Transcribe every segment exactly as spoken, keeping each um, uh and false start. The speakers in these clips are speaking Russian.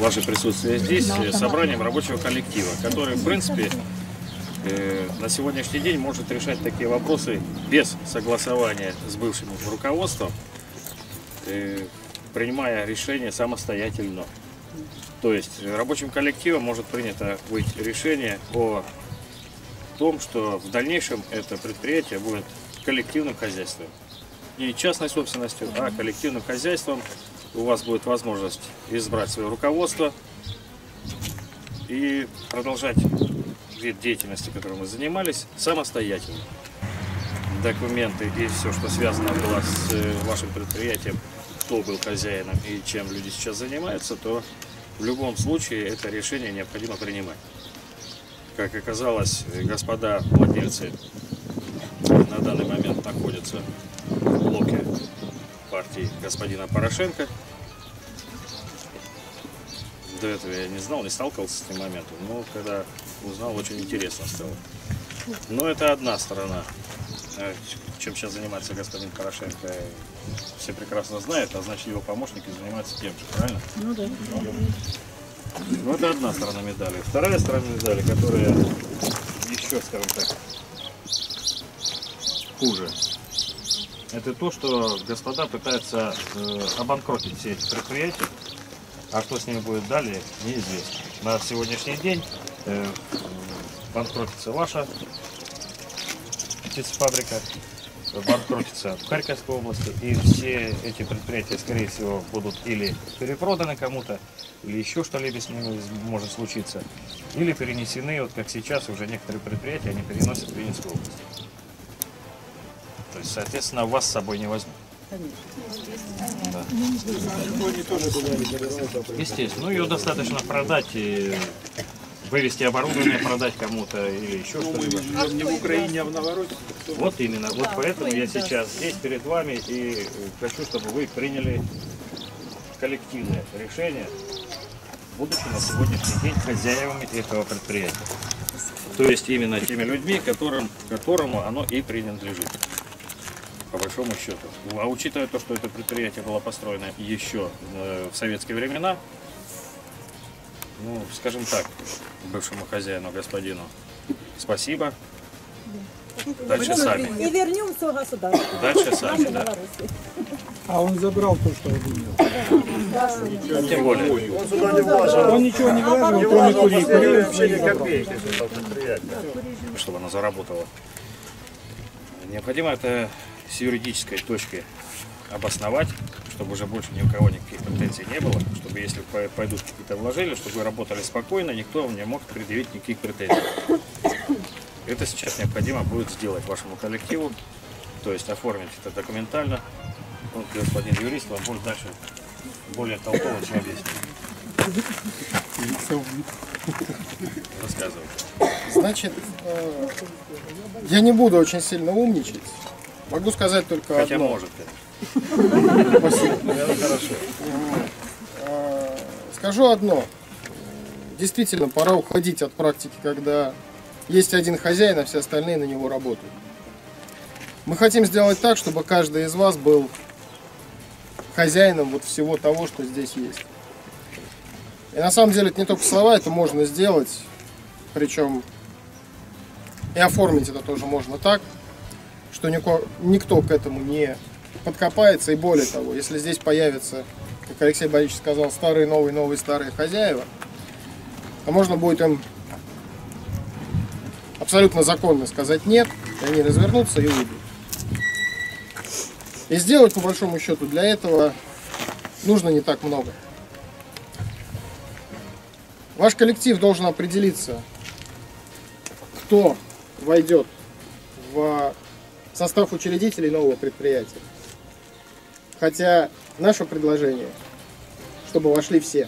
ваше присутствие здесь собранием рабочего коллектива, который, в принципе, на сегодняшний день может решать такие вопросы без согласования с бывшим руководством, принимая решение самостоятельно. То есть рабочим коллективом может принято быть решение о том, что в дальнейшем это предприятие будет коллективным хозяйством. Не частной собственностью, а коллективным хозяйством. У вас будет возможность избрать свое руководство и продолжать вид деятельности, которым мы занимались, самостоятельно. Документы и все, что связано было с вашим предприятием, кто был хозяином и чем люди сейчас занимаются, то в любом случае это решение необходимо принимать. Как оказалось, господа владельцы на данный момент находятся в блоке партии господина Порошенко. До этого я не знал, не сталкивался с этим моментом, но когда узнал, очень интересно стало. Но это одна сторона. Чем сейчас занимается господин Порошенко, все прекрасно знают, а значит его помощники занимаются тем же, правильно? Ну да. Ну это одна сторона медали. Вторая сторона медали, которая еще, скажем так, хуже. Это то, что господа пытаются э, обанкротить все эти предприятия, а что с ними будет далее, неизвестно. На сегодняшний день э, банкротится ваша птицефабрика, банкротится в Харьковской области, и все эти предприятия, скорее всего, будут или перепроданы кому-то, или еще что-либо с ними может случиться, или перенесены, вот как сейчас уже некоторые предприятия, они переносят в Винницкую область. То есть, соответственно, вас с собой не возьмут. Да. Естественно, ну ее достаточно продать и вывести оборудование, продать кому-то или еще что-либо. Не в Украине, а в Новороссии. Вот именно. Вот поэтому я сейчас здесь перед вами и хочу, чтобы вы приняли коллективное решение, будучи на сегодняшний день хозяевами этого предприятия. То есть именно теми людьми, которым, которому оно и принадлежит. По большому счету. А учитывая то, что это предприятие было построено еще в советские времена, ну, скажем так, бывшему хозяину, господину, спасибо. Дальше сами. И вернем все государство. Дальше сами, да. А он забрал то, что обвинил. Да. Тем более. Он сюда не вложил. Он ничего не вложил, кроме курить. Вообще ни копейки создал предприятие. Чтобы оно заработало. Необходимо это с юридической точки обосновать, чтобы уже больше ни у кого никаких претензий не было, чтобы если пойдут какие-то вложения, чтобы вы работали спокойно, никто вам не мог предъявить никаких претензий. Это сейчас необходимо будет сделать вашему коллективу, то есть оформить это документально. Вот господин юрист вам будет дальше более толково все объяснить. Рассказывайте. Значит, я не буду очень сильно умничать. Могу сказать только Хотя одно. может, конечно. Спасибо. Хорошо. Скажу одно. Действительно, пора уходить от практики, когда есть один хозяин, а все остальные на него работают. Мы хотим сделать так, чтобы каждый из вас был хозяином вот всего того, что здесь есть. И на самом деле это не только слова, это можно сделать, причем и оформить это тоже можно так, что никто, никто к этому не подкопается, и более того, если здесь появятся, как Алексей Борисович сказал, старые, новые, новые, старые хозяева, то можно будет им абсолютно законно сказать нет, и они развернутся и уйдут. И сделать, по большому счету, для этого нужно не так много. Ваш коллектив должен определиться, кто войдет в состав учредителей нового предприятия. Хотя наше предложение, чтобы вошли все.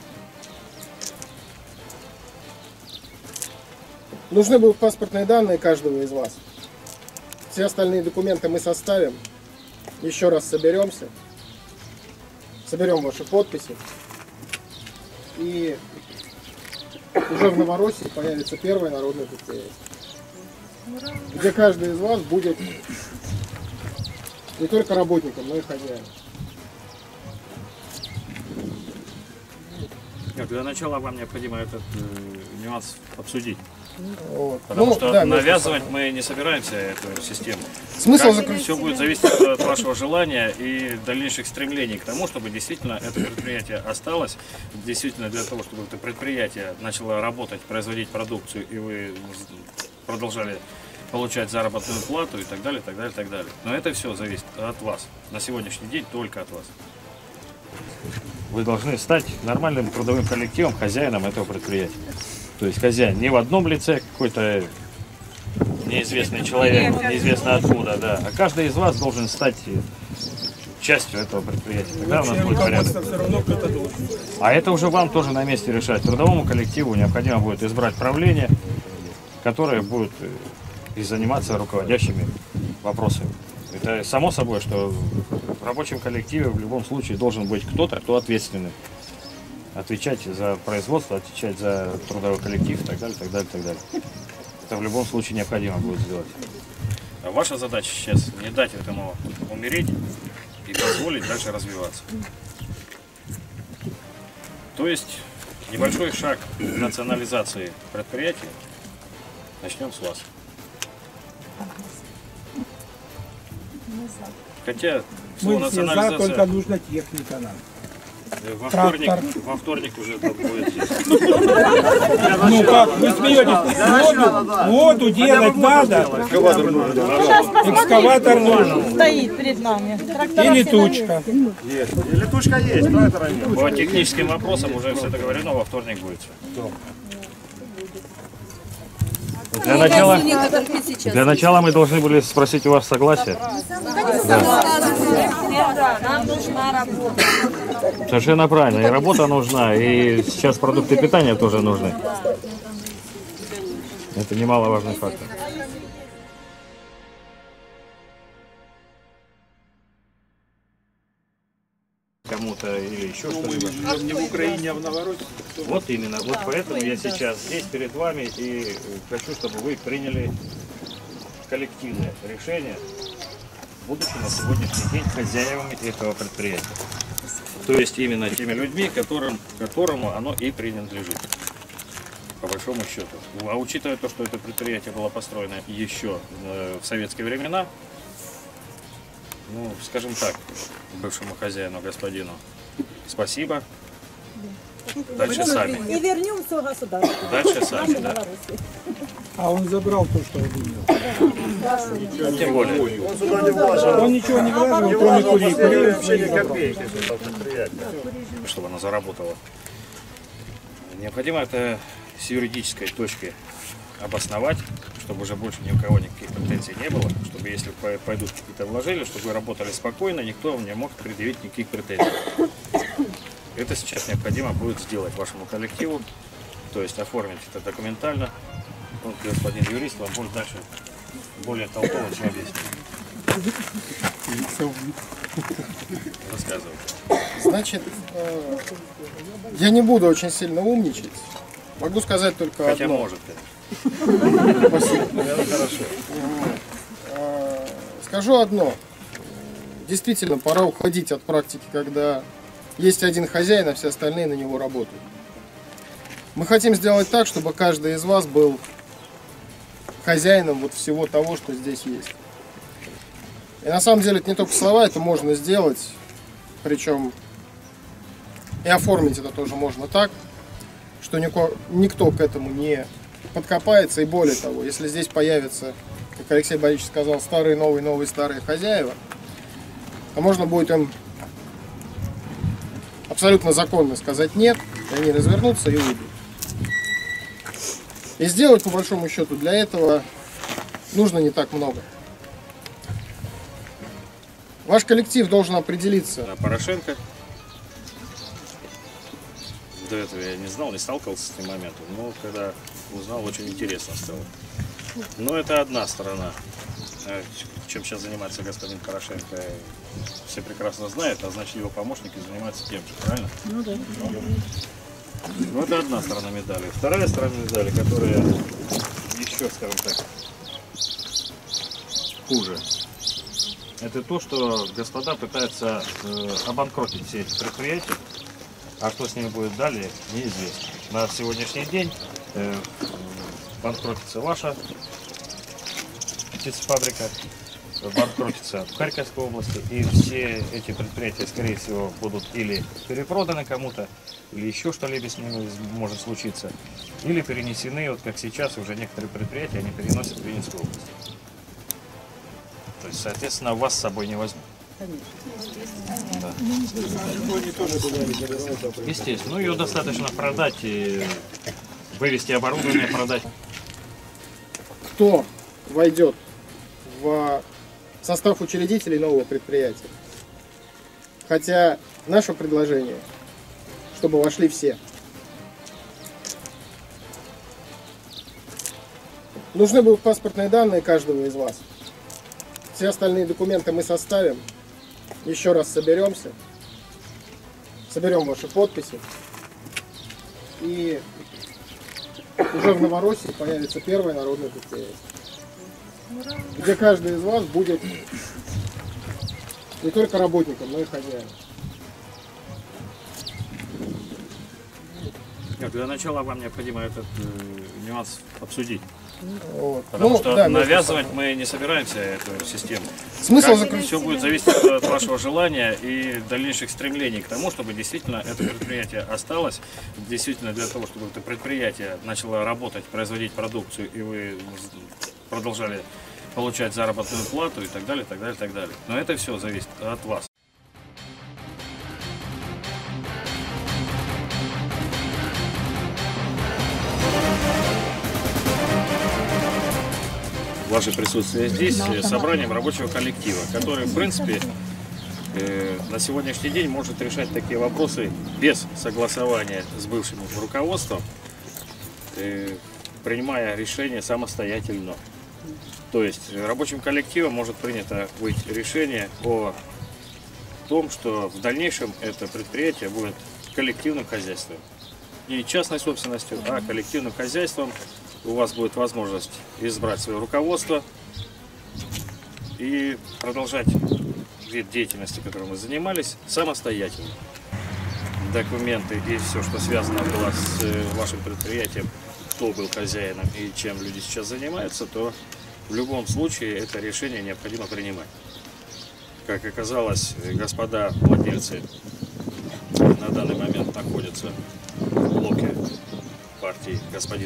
Нужны будут паспортные данные каждого из вас. Все остальные документы мы составим. Еще раз соберемся. Соберем ваши подписи. И уже в Новороссии появится первое народное предприятие, где каждый из вас будет не только работником, но и хозяином. Нет, для начала вам необходимо этот э, нюанс обсудить. Вот. Потому Ну, что да, навязывать мы не собираемся эту систему. Смысл Как заключ- все будет зависеть от вашего желания и дальнейших стремлений к тому, чтобы действительно это предприятие осталось, действительно для того, чтобы это предприятие начало работать, производить продукцию, и вы продолжали получать заработную плату и так далее, так далее, так далее. Но это все зависит от вас. На сегодняшний день только от вас. Вы должны стать нормальным трудовым коллективом, хозяином этого предприятия. То есть хозяин не в одном лице какой-то неизвестный человек, неизвестно откуда, да. А каждый из вас должен стать частью этого предприятия. Тогда у нас будет порядок. Все равно кто-то должен. А это уже вам тоже на месте решать. Трудовому коллективу необходимо будет избрать правление, которое будет и заниматься руководящими вопросами. Это само собой, что в рабочем коллективе в любом случае должен быть кто-то, кто ответственный. Отвечать за производство, отвечать за трудовой коллектив и так далее, так далее, так далее. Это в любом случае необходимо будет сделать. А ваша задача сейчас не дать этому умереть и позволить дальше развиваться. То есть небольшой шаг к национализации предприятия. Начнем с вас. Хотя слово Мы все за, национализация только нужна техника нам. во Трактор. вторник, во вторник уже это будет здесь. Ну как, вы смеетесь? Воду, воду делать надо. Экскаватор нужен. Стоит перед нами. Трактора И все летучка. Летушка есть, но это ранее. По техническим вопросам уже все договорено, во вторник будет. Для начала, для начала мы должны были спросить у вас согласие. Нам нужна работа. Совершенно правильно. И работа нужна, и сейчас продукты питания тоже нужны. Это немаловажный фактор. Кому-то или еще что-либо. Не в Украине, а в Новороссии. Вот именно. Вот поэтому я сейчас здесь перед вами и хочу, чтобы вы приняли коллективное решение, будучи на сегодняшний день хозяевами этого предприятия. То есть именно теми людьми, которым, которому оно и принадлежит. По большому счету. А учитывая то, что это предприятие было построено еще в советские времена, ну, скажем так, бывшему хозяину, господину, спасибо. Дальше сами. И вернемся в государство. Дальше сами, да. А он забрал то, что обвинил. Тем более. Он сюда не вложил. Он ничего не вложил, кроме курей. Курей свои забрал. Копейки, это предприятие. Чтобы она заработала. Необходимо это с юридической точки обосновать, чтобы уже больше ни у кого никаких претензий не было, чтобы если пойдут какие-то вложения, чтобы вы работали спокойно, никто вам не мог предъявить никаких претензий. Это сейчас необходимо будет сделать вашему коллективу, то есть оформить это документально. Вот господин юрист вам будет дальше более толково все объяснить. Рассказывайте. Значит, э, я не буду очень сильно умничать. Могу сказать только Хотя одно. может, конечно. Спасибо. Это хорошо. Э, Скажу одно. Действительно, пора уходить от практики, когда есть один хозяин, а все остальные на него работают. Мы хотим сделать так, чтобы каждый из вас был хозяином вот всего того, что здесь есть. И на самом деле это не только слова, это можно сделать, причем и оформить это тоже можно так, что нико, никто к этому не подкопается, и более того, если здесь появятся, как Алексей Борисович сказал, старые, новые, новые, старые хозяева, то можно будет им абсолютно законно сказать нет, и они развернутся и уйдут. И сделать, по большому счету, для этого нужно не так много. Ваш коллектив должен определиться. А Порошенко. До этого я не знал, не сталкивался с этим моментом, но когда узнал, очень интересно стало. Но это одна сторона. Чем сейчас занимается господин Порошенко, все прекрасно знают, а значит его помощники занимаются тем же, правильно? Ну да. Ну это одна сторона медали. Вторая сторона медали, которая еще, скажем так, хуже. Это то, что господа пытаются э, обанкротить все эти предприятия А что с ними будет далее, неизвестно. На сегодняшний день э, банкротится ваша птицефабрика, банкротится в Харьковской области, и все эти предприятия, скорее всего, будут или перепроданы кому-то, или еще что-либо с ними может случиться, или перенесены, вот как сейчас, уже некоторые предприятия, они переносят в Ленинскую область. То есть, соответственно, вас с собой не возьмут. Да. Естественно, ну ее достаточно продать, и вывести оборудование, продать. Кто войдет в состав учредителей нового предприятия? Хотя наше предложение, чтобы вошли все. Нужны будут паспортные данные каждого из вас. Все остальные документы мы составим. Еще раз соберемся. Соберем ваши подписи. И уже в Новороссии появится первое народное предприятие, где каждый из вас будет не только работником, но и хозяином. Для начала вам необходимо этот э, нюанс обсудить. Вот. Потому Ну, что да, навязывать мы не собираемся эту систему. Смысл Как заключается. все будет зависеть от вашего желания и дальнейших стремлений к тому, чтобы действительно это предприятие осталось, действительно для того, чтобы это предприятие начало работать, производить продукцию, и вы продолжали получать заработную плату и так далее, так далее, так далее. Но это все зависит от вас. Ваше присутствие здесь собранием рабочего коллектива, который, в принципе, э, на сегодняшний день может решать такие вопросы без согласования с бывшим руководством, э, принимая решение самостоятельно. То есть рабочим коллективом может принято быть решение о том, что в дальнейшем это предприятие будет коллективным хозяйством. Не частной собственностью, а коллективным хозяйством. У вас будет возможность избрать свое руководство и продолжать вид деятельности, которым вы занимались, самостоятельно. Документы и все, что связано было с вашим предприятием, кто был хозяином и чем люди сейчас занимаются, то в любом случае это решение необходимо принимать. Как оказалось, господа владельцы на данный момент находятся в блоке партии господина